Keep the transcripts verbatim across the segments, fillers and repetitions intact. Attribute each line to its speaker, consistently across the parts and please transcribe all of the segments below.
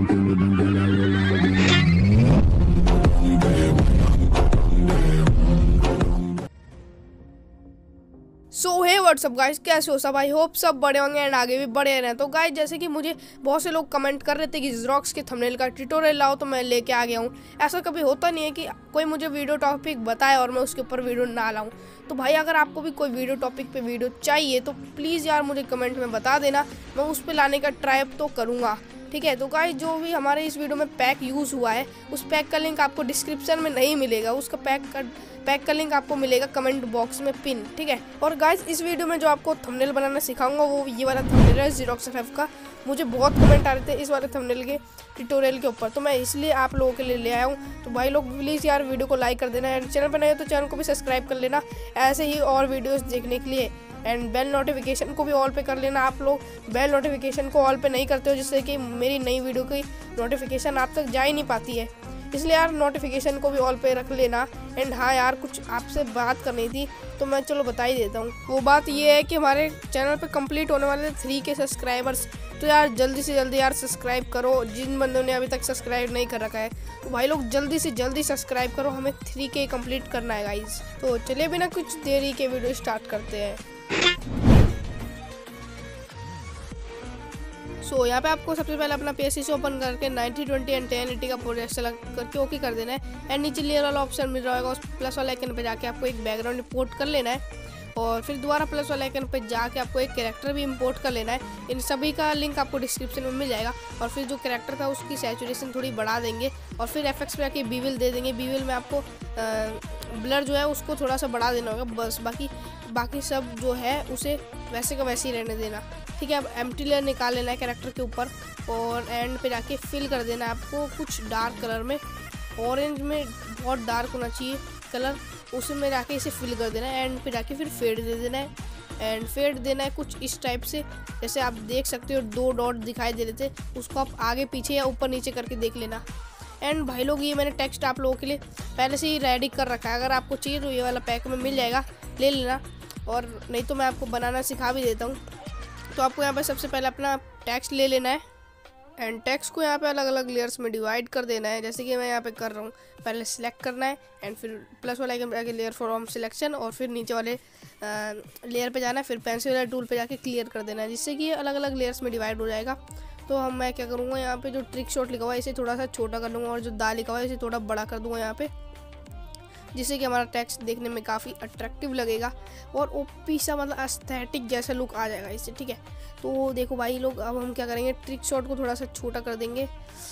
Speaker 1: सो हे WhatsApp guys, कैसे हो सब? आई होप सब बड़े होंगे एंड आगे भी बढ़े रहें। तो गाइस, जैसे कि मुझे बहुत से लोग कमेंट कर रहे थे कि ज़ेरोक्स के थंबनेल का ट्यूटोरियल लाओ, तो मैं लेके आ गया हूँ। ऐसा कभी होता नहीं है कि कोई मुझे वीडियो टॉपिक बताए और मैं उसके ऊपर वीडियो ना लाऊं। तो भाई, अगर आपको भी कोई वीडियो टॉपिक पे वीडियो चाहिए तो प्लीज़ यार मुझे कमेंट में बता देना, मैं उस पर लाने का ट्राई तो करूँगा। ठीक है, तो गाइस, जो भी हमारे इस वीडियो में पैक यूज़ हुआ है उस पैक का लिंक आपको डिस्क्रिप्शन में नहीं मिलेगा, उसका पैक का पैक का लिंक आपको मिलेगा कमेंट बॉक्स में पिन। ठीक है, और गाइस, इस वीडियो में जो आपको थंबनेल बनाना सिखाऊंगा वो ये वाला थंबनेल है ज़ेरोक्स एफ एफ का। मुझे बहुत कमेंट आ रहे थे इस वाले थंबनेल के ट्यूटोरियल के ऊपर, तो मैं इसलिए आप लोगों के लिए ले आया हूँ। तो भाई लोग प्लीज़ यार वीडियो को लाइक कर देना, एंड चैनल पर नए हो तो चैनल को भी सब्सक्राइब कर लेना ऐसे ही और वीडियोज़ देखने के लिए। एंड बेल नोटिफिकेशन को भी ऑल पे कर लेना। आप लोग बेल नोटिफिकेशन को ऑल पे नहीं करते हो, जिससे कि मेरी नई वीडियो की नोटिफिकेशन आप तक जा ही नहीं पाती है, इसलिए यार नोटिफिकेशन को भी ऑल पे रख लेना। एंड हाँ यार, कुछ आपसे बात करनी थी तो मैं चलो बता ही देता हूँ। वो बात ये है कि हमारे चैनल पे कंप्लीट होने वाले थ्री के सब्सक्राइबर्स, तो यार जल्दी से जल्दी यार सब्सक्राइब करो। जिन बंदों ने अभी तक सब्सक्राइब नहीं कर रखा है तो भाई लोग जल्दी से जल्दी सब्सक्राइब करो, हमें थ्री के कंप्लीट करना है गाइज। तो चलिए बिना कुछ देरी के वीडियो स्टार्ट करते हैं। सो so, यहाँ पे आपको सबसे पहले अपना पी एस सी से ओपन करके ninety twenty and ten eighty का प्रोजेक्ट सेलेक्ट करके ओके कर देना है। एंड नीचे लेयर वाला ऑप्शन मिल रहा होगा, उस प्लस वाला आइकन पे जाके आपको एक बैकग्राउंड इंपोर्ट कर लेना है। और फिर दोबारा प्लस वाला आइकन पे जाके आपको एक कैरेक्टर भी इंपोर्ट कर लेना है। इन सभी का लिंक आपको डिस्क्रिप्शन में मिल जाएगा। और फिर जो कैरेक्टर था उसकी सैचुरेशन थोड़ी बढ़ा देंगे और फिर एफेक्ट्स पे जाके बीविल दे देंगे। बीविल में आपको ब्लर जो है उसको थोड़ा सा बढ़ा देना होगा, बस। बाकी बाकी सब जो है उसे वैसे का वैसे ही रहने देना। ठीक है, अब एम्प्टी लेयर निकाल लेना है कैरेक्टर के ऊपर और एंड पे जाके फिल कर देना है आपको कुछ डार्क कलर में। ऑरेंज में बहुत डार्क होना चाहिए कलर, उसमें जाके इसे फिल कर देना है। एंड पे जाके फिर फेड दे देना है। एंड फेड देना है कुछ इस टाइप से, जैसे आप देख सकते हो दो डॉट दिखाई दे रहे थे, उसको आप आगे पीछे या ऊपर नीचे करके देख लेना। एंड भाई लोग, ये मैंने टेक्स्ट आप लोगों के लिए पहले से ही रेडी कर रखा है, अगर आपको चाहिए तो ये वाला पैक में मिल जाएगा, ले लेना। और नहीं तो मैं आपको बनाना सिखा भी देता हूँ। तो आपको यहाँ पे सबसे पहले अपना टेक्स्ट ले लेना है एंड टेक्स्ट को यहाँ पे अलग अलग लेयर्स में डिवाइड कर देना है, जैसे कि मैं यहाँ पे कर रहा हूँ। पहले सिलेक्ट करना है एंड फिर प्लस वाला आइकन पे जाके लेयर फ्रॉम सिलेक्शन और फिर नीचे वाले लेयर पे जाना है, फिर पेंसिल वाला टूल पे जाके क्लियर कर देना है, जिससे कि अलग अलग लेयर्स में डिवाइड हो जाएगा। तो हम मैं क्या करूँगा, यहाँ पे जो ट्रिक शॉट लिखा हुआ है इसे थोड़ा सा छोटा कर लूँगा और जो दा लिखा हुआ है इसे थोड़ा बड़ा कर दूँगा यहाँ पे, जिससे कि हमारा टेक्स्ट देखने में काफ़ी अट्रैक्टिव लगेगा और ओपी सा मतलब एस्थेटिक जैसा लुक आ जाएगा इससे। ठीक है, तो देखो भाई लोग, अब हम क्या करेंगे, ट्रिक शॉट को थोड़ा सा छोटा कर देंगे।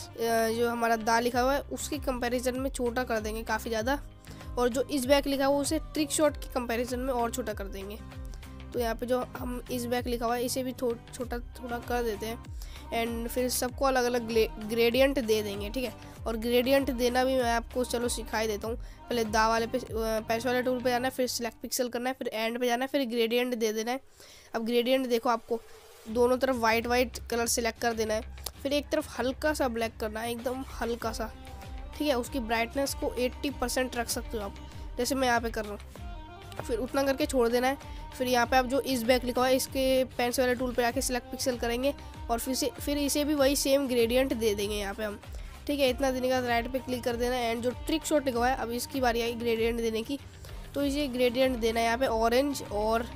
Speaker 1: जो हमारा दा लिखा हुआ है उसके कंपैरिजन में छोटा कर देंगे काफ़ी ज़्यादा, और जो इस बैक लिखा हुआ है उसे ट्रिक शॉट के कंपैरिजन में और छोटा कर देंगे। तो यहाँ पे जो हम इस बैक लिखा हुआ है इसे भी थोड़ा छोटा थोड़ा कर देते हैं। एंड फिर सबको अलग अलग ग्रेडियंट दे देंगे। ठीक है, और ग्रेडियंट देना भी मैं आपको चलो सिखाई देता हूँ। पहले दा वाले पे पैच वाले टूल पे जाना है, फिर सिलेक्ट पिक्सल करना है, फिर एंड पे जाना है, फिर ग्रेडियंट दे देना है। अब ग्रेडियंट देखो, आपको दोनों तरफ वाइट वाइट कलर सिलेक्ट कर देना है, फिर एक तरफ हल्का सा ब्लैक करना है, एकदम हल्का सा। ठीक है, उसकी ब्राइटनेस को एट्टी परसेंट रख सकते हो आप, जैसे मैं यहाँ पे कर रहा हूँ। फिर उतना करके छोड़ देना है। फिर यहाँ पे आप जो इस बैक लिखा हुआ है इसके पेंसिल वाले टूल पे आके सिलेक्ट पिक्सल करेंगे और फिर से फिर इसे भी वही सेम ग्रेडियंट दे देंगे यहाँ पे हम। ठीक है, इतना देने का राइट पे क्लिक कर देना है। एंड जो ट्रिक शॉट लिखा हुआ है अब इसकी बारी आई ग्रेडियंट देने की, तो इसे ग्रेडियंट देना है यहाँ पे ऑरेंज, और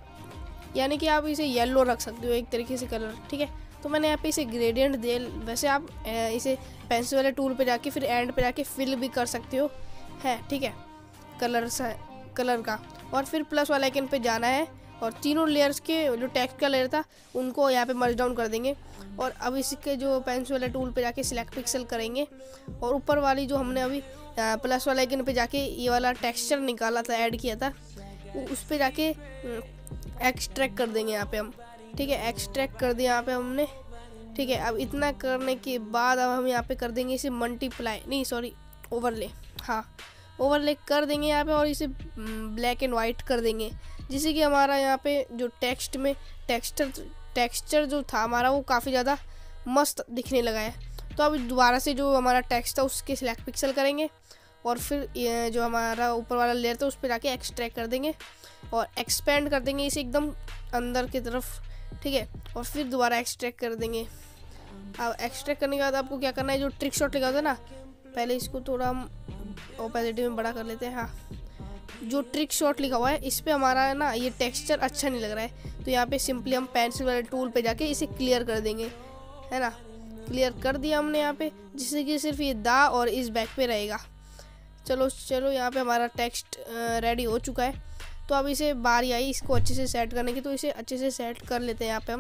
Speaker 1: यानी कि आप इसे येलो रख सकते हो एक तरीके से कलर। ठीक है, तो मैंने यहाँ पे इसे ग्रेडियंट दे, वैसे आप इसे पेंसिल वाले टूल पे जाके फिर एंड पे जाके फिल भी कर सकते हो है। ठीक है, कलर सा कलर का, और फिर प्लस वाला आइकन पे जाना है और तीनों लेयर्स के जो टेक्स्ट का लेयर था उनको यहाँ पे मर्ज डाउन कर देंगे। और अब इसके जो पेंसिल वाले टूल पे जाके सिलेक्ट पिक्सल करेंगे और ऊपर वाली जो हमने अभी प्लस वाला आइकन पे जाके ये वाला टेक्सचर निकाला था, ऐड किया था, उस पे जाके एक्सट्रैक्ट कर देंगे यहाँ पे हम। ठीक है, एक्सट्रैक्ट कर दिया यहाँ पे हमने। ठीक है, अब इतना करने के बाद अब हम यहाँ पे कर देंगे इसे मल्टीप्लाई, नहीं सॉरी ओवरले, हाँ ओवरले कर देंगे यहाँ पे, और इसे ब्लैक एंड वाइट कर देंगे, जिससे कि हमारा यहाँ पे जो टेक्स्ट में टेक्सचर टेक्सचर जो था हमारा वो काफ़ी ज़्यादा मस्त दिखने लगा है। तो अब दोबारा से जो हमारा टेक्स्ट था उसके सिलेक्ट पिक्सल करेंगे और फिर ये जो हमारा ऊपर वाला लेयर था उस पर जाके एक्सट्रैक्ट कर देंगे और एक्सपेंड कर देंगे इसे एकदम अंदर की तरफ। ठीक है, और फिर दोबारा एक्सट्रैक्ट कर देंगे अब एक्सट्रैक्ट करने के बाद आपको क्या करना है, जो ट्रिक शॉट लिखा होता है ना, पहले इसको थोड़ा हम ओपेसिटी में बड़ा कर लेते हैं। हाँ, जो ट्रिक शॉट लिखा हुआ है इस पर हमारा है ना ये टेक्सचर अच्छा नहीं लग रहा है, तो यहाँ पे सिंपली हम पेंसिल वाले टूल पे जाके इसे क्लियर कर देंगे, है ना। क्लियर कर दिया हमने यहाँ पे, जिससे कि सिर्फ ये दा और इस बैक पे रहेगा। चलो चलो यहाँ पे हमारा टेक्स्ट रेडी हो चुका है। तो अब इसे बारी आई इसको अच्छे से सेट करने की, तो इसे अच्छे से सेट कर लेते हैं यहाँ पे हम।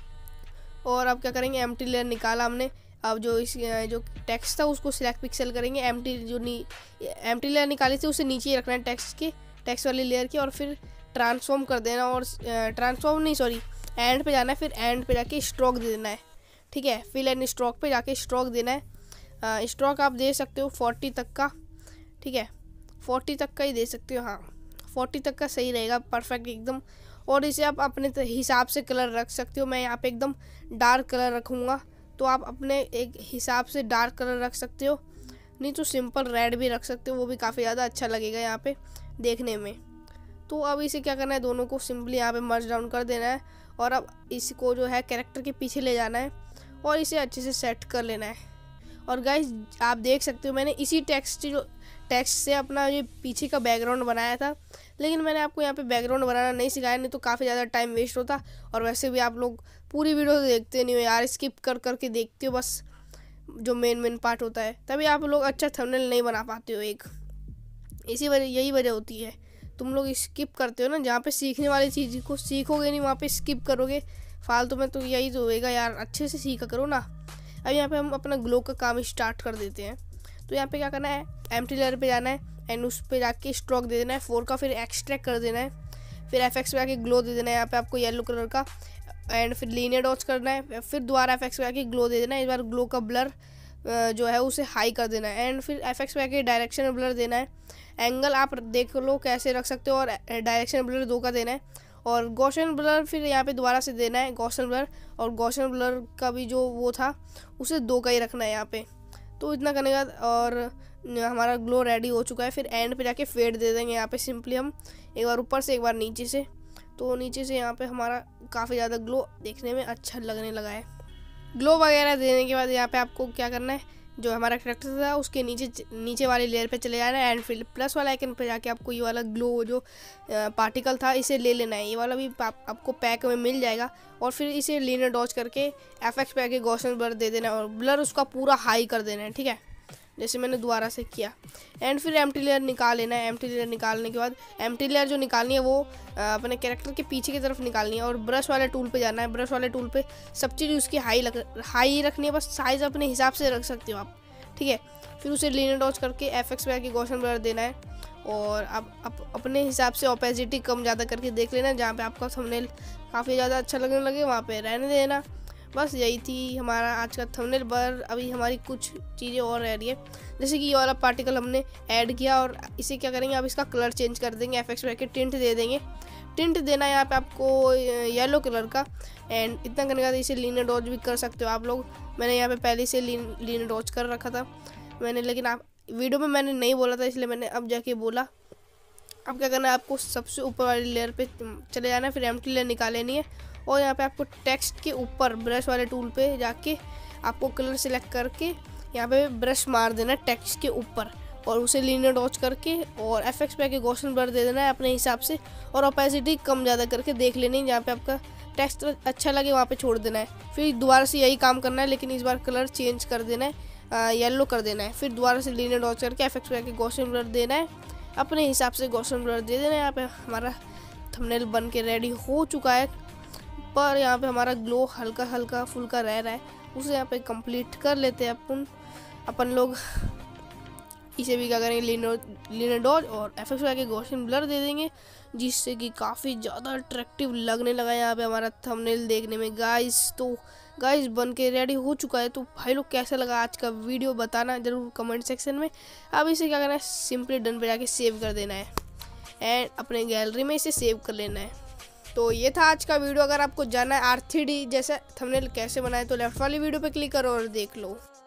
Speaker 1: और अब क्या करेंगे, एम्प्टी लेयर निकाला हमने। अब जो इस जो टेक्स्ट था उसको सिलेक्ट पिक्सल करेंगे, एम्प्टी जो नी एम्प्टी लेयर निकाली थी उसे नीचे ही रखना है टेक्स्ट के, टेक्स्ट वाली लेयर की, और फिर ट्रांसफॉर्म कर देना। और ट्रांसफॉर्म नहीं सॉरी एंड पे जाना है, फिर एंड पे जाके स्ट्रोक दे देना है, ठीक है। फिल एंड स्ट्रोक पे जाके स्ट्रोक देना है। स्ट्रोक आप दे सकते हो फोर्टी तक का, ठीक है, फोर्टी तक का ही दे सकते हो। हाँ, फोर्टी तक का सही रहेगा, परफेक्ट एकदम। और इसे आप अपने हिसाब से कलर रख सकते हो। मैं यहाँ पे एकदम डार्क कलर रखूँगा, तो आप अपने एक हिसाब से डार्क कलर रख सकते हो, नहीं तो सिंपल रेड भी रख सकते हो, वो भी काफ़ी ज़्यादा अच्छा लगेगा यहाँ पे देखने में। तो अब इसे क्या करना है, दोनों को सिंपली यहाँ पे मर्ज डाउन कर देना है, और अब इसको जो है कैरेक्टर के पीछे ले जाना है और इसे अच्छे से सेट कर लेना है। और गाइस आप देख सकते हो मैंने इसी टेक्स्ट जो टेक्स्ट से अपना ये पीछे का बैकग्राउंड बनाया था, लेकिन मैंने आपको यहाँ पे बैकग्राउंड बनाना नहीं सिखाया, नहीं तो काफ़ी ज़्यादा टाइम वेस्ट होता। और वैसे भी आप लोग पूरी वीडियो तो देखते नहीं हो यार, स्किप कर कर के देखते हो बस जो मेन मेन पार्ट होता है, तभी आप लोग अच्छा थंबनेल नहीं बना पाते हो। एक इसी वजह यही वजह होती है, तुम लोग स्किप करते हो ना, जहाँ पे सीखने वाली चीज़ को सीखोगे नहीं वहाँ पे स्किप करोगे फालतू में, तो यही तो होएगा यार, अच्छे से सीखा करो ना। अब यहाँ पे हम अपना ग्लो का काम स्टार्ट कर देते हैं। तो यहाँ पे क्या करना है, एम्प्टी लेयर पे जाना है एंड उस पे जाके स्ट्रोक दे देना है फोर का, फिर एक्सट्रैक्ट कर देना है, फिर एफ एक्स पे आके ग्लो दे देना है यहाँ पे आपको येलो कलर का, एंड फिर लीनियर डॉट्स करना है, फिर दोबारा एफ एक्स पे आके ग्लो दे देना है। इस बार ग्लो का ब्लर जो है उसे हाई कर देना है, एंड फिर एफ एक्स पे आके डायरेक्शन में ब्लर देना है। एंगल आप देख लो कैसे रख सकते हो, और डायरेक्शन ब्लर दो का देना है, और गॉसियन ब्लर फिर यहाँ पे दोबारा से देना है गॉसियन ब्लर, और गॉसियन ब्लर का भी जो वो था उसे दो का ही रखना है यहाँ पे। तो इतना करने के बाद और हमारा ग्लो रेडी हो चुका है। फिर एंड पे जाके फेड दे देंगे यहाँ पे सिंपली हम, एक बार ऊपर से एक बार नीचे से। तो नीचे से यहाँ पे हमारा काफ़ी ज़्यादा ग्लो देखने में अच्छा लगने लगा है। ग्लो वगैरह देने के बाद यहाँ पे आपको क्या करना है, जो हमारा कैरेक्टर था उसके नीचे नीचे वाली लेयर पे चले जाना है, एंड फिर प्लस वाला आइकन पे जाके आपको ये वाला ग्लो जो पार्टिकल था इसे ले लेना है। ये वाला भी आप, आपको पैक में मिल जाएगा, और फिर इसे लीनियर डॉच करके एफ एक्स पे आके गॉसियन ब्लर दे देना है, और ब्लर उसका पूरा हाई कर देना है, ठीक है, जैसे मैंने दोबारा से किया। एंड फिर एम्प्टी लेयर निकाल लेना है। एम्प्टी लेयर निकालने के बाद एम्प्टी लेयर जो निकालनी है वो अपने कैरेक्टर के पीछे की तरफ निकालनी है, और ब्रश वाले टूल पे जाना है। ब्रश वाले टूल पे सब चीज़ उसकी हाई लग हाई रखनी है, बस साइज़ अपने हिसाब से रख सकते हो आप, ठीक है। फिर उसे लीनियर डॉच करके एफ एक्स पे आके गॉसियन ब्लर देना है, और अब आप अपने हिसाब से ओपेसिटी कम ज़्यादा करके देख लेना, जहाँ पे आपका थंबनेल काफ़ी ज़्यादा अच्छा लगने लगे वहाँ पे रहने देना। बस यही थी हमारा आज का थंबनेल। पर अभी हमारी कुछ चीज़ें और रह रही है, जैसे कि ये वाला पार्टिकल हमने ऐड किया, और इसे क्या करेंगे, अब इसका कलर चेंज कर देंगे, एफ एक्स पे आके टिंट दे देंगे। टिंट देना है यहाँ पे आपको येलो कलर का, एंड इतना करने के बाद इसे लीनियर डॉच भी कर सकते हो आप लोग। मैंने यहाँ पे पहले से लीनियर डॉच कर रखा था मैंने, लेकिन आप वीडियो में मैंने नहीं बोला था, इसलिए मैंने अब जाके बोला। अब क्या करना है, आपको सबसे ऊपर वाली लेयर पे चले जाना है, फिर एम्प्टी लेयर निकाल लेनी है, और यहाँ पे आपको टेक्स्ट के ऊपर ब्रश वाले टूल पे जाके आपको कलर सेलेक्ट करके यहाँ पे ब्रश मार देना है टेक्स्ट के ऊपर, और उसे लीनियर डॉच करके और एफ एक्स पे आके गॉसियन ब्लर दे देना है अपने हिसाब से, और ओपेसिटी कम ज़्यादा करके देख लेनी है, जहाँ पे आपका टेक्स्ट अच्छा लगे वहाँ पे छोड़ देना है। फिर दोबारा से यही काम करना है, लेकिन इस बार कलर चेंज कर देना है, येलो कर देना है। फिर दोबारा से लीनियर डॉच करके एफ एक्स पे आके गॉसियन ब्लर देना है, अपने हिसाब से गॉसियन ब्लर दे देना है। यहाँ पे हमारा थंबनेल बन के रेडी हो चुका है, पर यहाँ पे हमारा ग्लो हल्का हल्का फुल्का रह रहा है, उसे यहाँ पे कंप्लीट कर लेते हैं अपन अपन लोग। इसे भी क्या करेंगे, लीनियर डॉच और एफ एक्स पे आके गॉसियन ब्लर दे देंगे, जिससे कि काफ़ी ज़्यादा अट्रैक्टिव लगने लगा यहाँ पे हमारा थंबनेल देखने में गाइस। तो गाइस बन के रेडी हो चुका है। तो भाई लोग कैसा लगा आज का वीडियो बताना ज़रूर कमेंट सेक्शन में। अब इसे क्या करना है, सिंपली डन पे जाके सेव कर देना है, एंड अपने गैलरी में इसे सेव कर लेना है। तो ये था आज का वीडियो। अगर आपको जानना है आर थ्री डी जैसा थंबनेल कैसे बनाए, तो लेफ्ट वाली वीडियो पे क्लिक करो और देख लो।